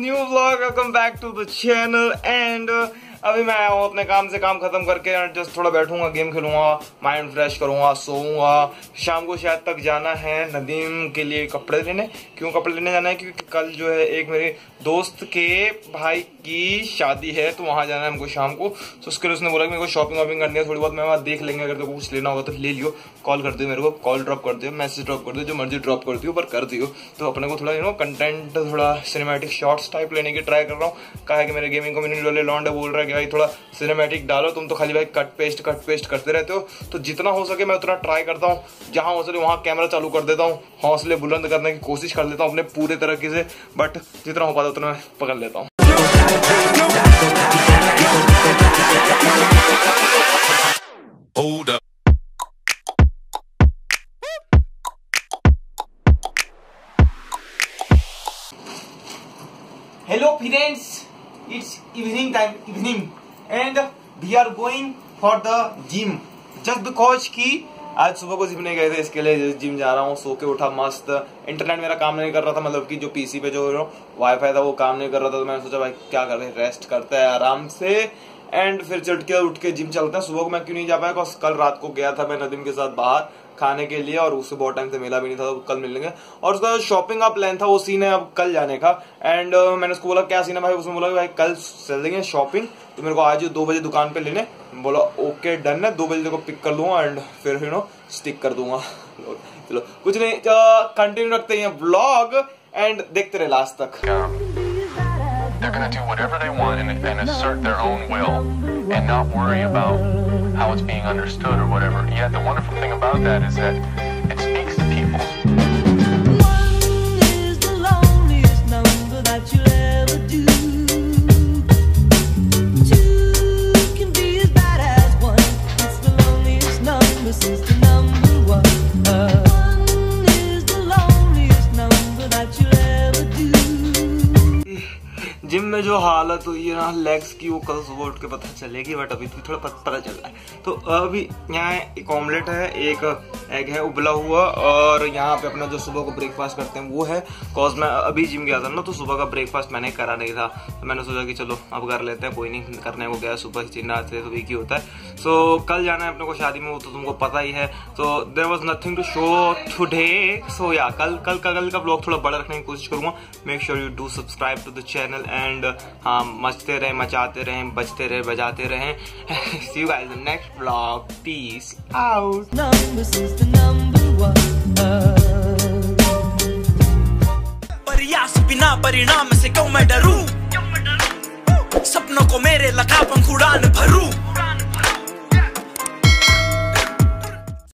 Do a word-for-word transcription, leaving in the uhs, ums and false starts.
New vlog, welcome back to the channel. And अभी मैं आया हूँ अपने काम से काम खत्म करके, जस्ट थोड़ा बैठूंगा, गेम खेलूंगा, माइंड फ्रेश करूंगा, सोऊंगा। शाम को शायद तक जाना है नदीम के लिए कपड़े लेने। क्यों कपड़े लेने जाना है? क्योंकि कल जो है एक मेरे दोस्त के भाई की शादी है, तो वहां जाना है हमको शाम को। तो उसके लिए उसने बोला कि मेरे को शॉपिंग वॉपिंग करनी है थोड़ी बहुत, मैं वहां देख लेंगे, अगर तेरे को कुछ लेना होगा तो ले लियो, कॉल कर दियो मेरे को, कॉल ड्रॉप कर दियो, मैसेज ड्रॉप कर दियो, जो मर्जी ड्रॉप कर दियो, पर कर दियो। तो अपने को थोड़ा यू नो कंटेंट, थोड़ा सिनेमैटिक शॉर्ट्स टाइप लेने की ट्राई कर रहा हूँ। कहा है कि मेरे गेमिंग कम्युनिटी वाले लॉन्डे बोल रहा है कि भाई थोड़ा सिनेमैटिक डालो, तुम तो खाली भाई कट पेस्ट कट पेस्ट करते रहते हो। तो जितना हो सके मैं उतना ट्राई करता हूँ, जहां हो सके वहां कैमरा चालू कर देता हूँ, हौसले बुलंद करने की कोशिश कर लेता हूँ अपने पूरे तरीके से, बट जितना हो पाता उतना मैं पकड़ लेता हूँ। Hello friends, it's evening time, evening, and we are going for the gym just because कि आज सुबह को जिम नहीं गए थे, इसके लिए जिम जा रहा हूँ। सो के उठा मस्त, इंटरनेट मेरा काम नहीं कर रहा था, मतलब कि जो पीसी पे जो वाईफाई था वो काम नहीं कर रहा था, तो मैंने सोचा भाई क्या कर रहे हैं, रेस्ट करते हैं आराम से। एंड फिर चट के उठ के जिम चलते हैं। सुबह को मैं क्यों नहीं जा पाया, बिकॉज कल रात को गया था मैं नदीम के साथ बाहर खाने के लिए, और उससे बहुत टाइम से मिला भी नहीं था, तो कल मिलेंगे। और उसका शॉपिंग का प्लान था वो सीन है अब कल जाने का। एंड uh, मैंने उसको बोला क्या सीन है भाई, उसने बोला कि भाई कल चल देंगे शॉपिंग, तो मेरे को आज दो बजे दुकान पे लेने। बोला ओके डन है, दो बजे को पिक कर लूंगा एंड फिर यू नो स्टिक कर दूंगा। चलो कुछ नहीं, कंटिन्यू रखते हैं व्लॉग एंड देखते रहे लास्ट तक। They're going to do whatever they want and, and assert their own will and not worry about how it's being understood or whatever. Yet the wonderful thing about that is that it speaks to people. One is the loneliest number that you'll ever do. Two can be as bad as one. It's the loneliest number since the number one. Uh, one is the loneliest number that you'll ever do. Gym में जो हालत हुई है ना legs की, वो कल सुबह उठ के पता चलेगी, बट अभी तो थोड़ा पता चल रहा है। तो अभी यहाँ एक ऑमलेट है, एक एग है उबला हुआ, और यहाँ पे अपना जो सुबह को ब्रेकफास्ट करते हैं वो है। कॉज मैं अभी जिम गया था ना, तो सुबह का ब्रेकफास्ट मैंने करा नहीं था, तो मैंने सोचा कि चलो अब कर लेते हैं, कोई नहीं, करने को गया सुबह चिन्ह आते तो वीक ही होता है। सो कल जाना है अपने को शादी में, वो तो तुमको पता ही है। तो there was nothing to show today. So या कल कल का कल का ब्लॉग थोड़ा बड़ा रखने की कोशिश करूंगा। Make sure you do subscribe to the channel and हाँ मचते रहे, मचाते रहे, बजते रहे, बजाते रहे। See you guys in the next vlog. Peace out. प्रयास बिना परिणाम से क्यों मैं डरूं, सपनों को मेरे लगा पंख उड़ान भरूं।